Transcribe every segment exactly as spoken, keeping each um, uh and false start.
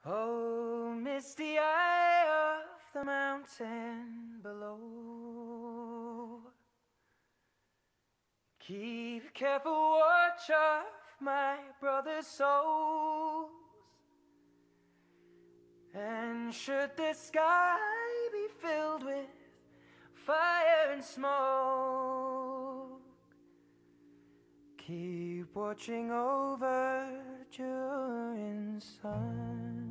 Oh, misty eye of the mountain below, keep careful watch of my brother's souls. And should the sky be filled with fire and smoke, keep watching over during suns.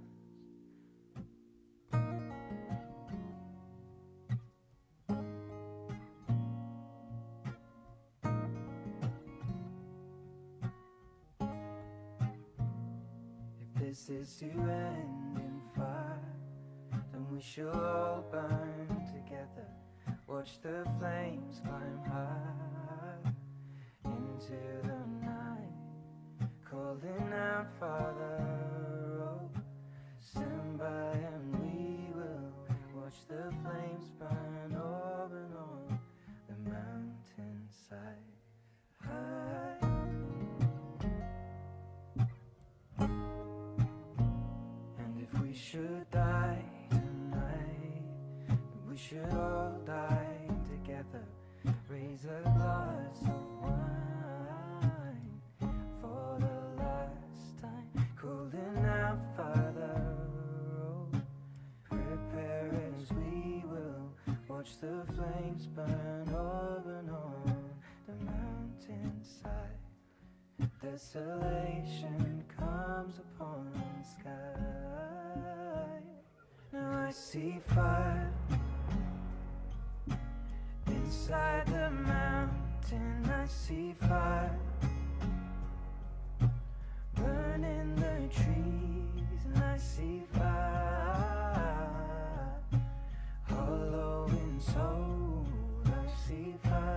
If this is to end in fire, then we shall all burn together. Watch the flames climb high into the night, calling out, Father, oh, stand by and we will watch the flames burn over and on the mountainside. High. And if we should die tonight, we should all die together. Raise a glass of wine for the last time, calling out, Father, oh, prepare as we will watch the flames burn over and on the mountainside. Desolation comes upon the sky. Now I see fire inside the mountain. I see fire burning the trees, and I see fire hollow in soul. I see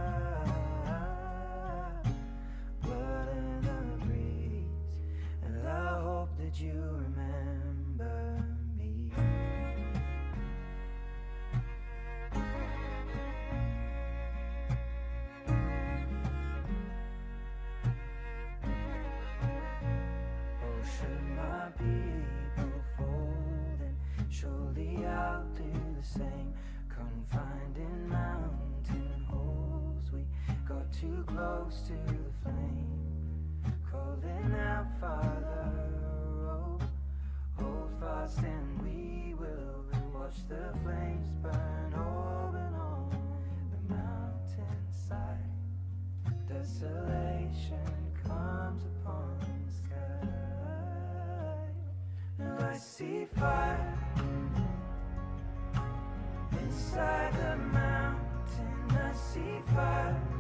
fire, blood in the breeze, and I hope that you remember me. People folding, surely I'll do the same. Confined in mountain holes, we got too close to the flame. Calling out, Father, oh, hold fast and we will watch the flames burn over and on the mountainside. Desolation comes upon the sky. I see fire inside the mountain. I see fire